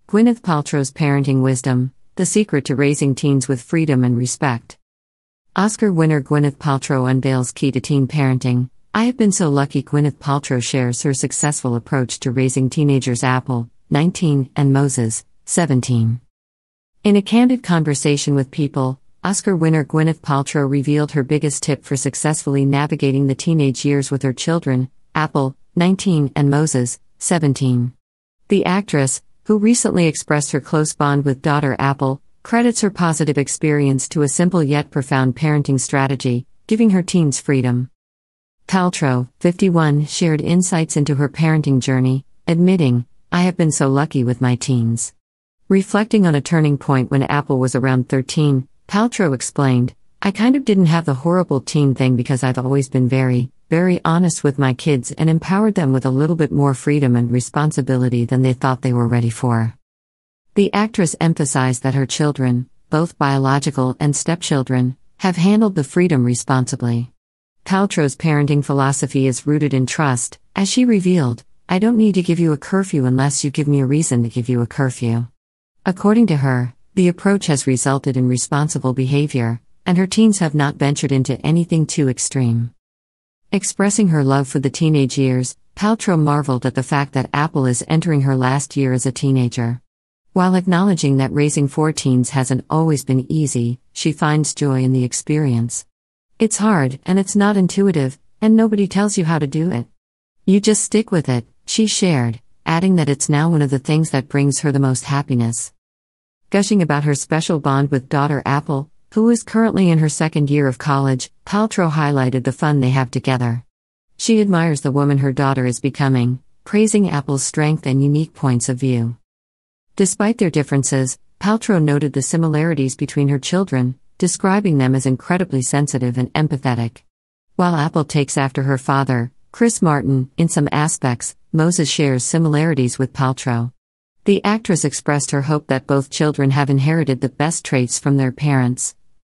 Gwyneth Paltrow's parenting wisdom, the secret to raising teens with freedom and respect. Oscar winner Gwyneth Paltrow unveils key to teen parenting. I have been so lucky. Gwyneth Paltrow shares her successful approach to raising teenagers Apple, 19, and Moses, 17. In a candid conversation with People, Oscar winner Gwyneth Paltrow revealed her biggest tip for successfully navigating the teenage years with her children, Apple, 19, and Moses, 17. The actress, who recently expressed her close bond with daughter Apple, credits her positive experience to a simple yet profound parenting strategy, giving her teens freedom. Paltrow, 51, shared insights into her parenting journey, admitting, "I have been so lucky with my teens." Reflecting on a turning point when Apple was around 13, Paltrow explained, "I kind of didn't have the horrible teen thing because I've always been very honest with my kids and empowered them with a little bit more freedom and responsibility than they thought they were ready for." The actress emphasized that her children, both biological and stepchildren, have handled the freedom responsibly. Paltrow's parenting philosophy is rooted in trust, as she revealed, "I don't need to give you a curfew unless you give me a reason to give you a curfew." According to her, the approach has resulted in responsible behavior, and her teens have not ventured into anything too extreme. Expressing her love for the teenage years, Paltrow marveled at the fact that Apple is entering her last year as a teenager. While acknowledging that raising 4 teens hasn't always been easy, she finds joy in the experience. "It's hard, and it's not intuitive, and nobody tells you how to do it. You just stick with it," she shared, adding that it's now one of the things that brings her the most happiness. Gushing about her special bond with daughter Apple, who is currently in her second year of college, Paltrow highlighted the fun they have together. She admires the woman her daughter is becoming, praising Apple's strength and unique points of view. Despite their differences, Paltrow noted the similarities between her children, describing them as incredibly sensitive and empathetic. While Apple takes after her father, Chris Martin, in some aspects, Moses shares similarities with Paltrow. The actress expressed her hope that both children have inherited the best traits from their parents.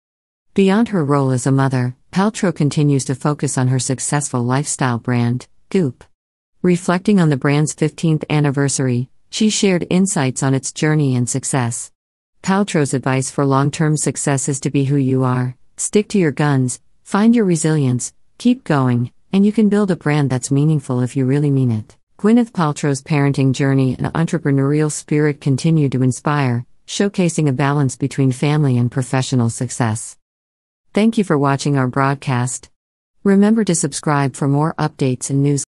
Beyond her role as a mother, Paltrow continues to focus on her successful lifestyle brand, Goop. Reflecting on the brand's 15th anniversary, she shared insights on its journey and success. Paltrow's advice for long-term success is to be who you are, stick to your guns, find your resilience, keep going, and you can build a brand that's meaningful if you really mean it. Gwyneth Paltrow's parenting journey and entrepreneurial spirit continue to inspire, showcasing a balance between family and professional success. Thank you for watching our broadcast. Remember to subscribe for more updates and news.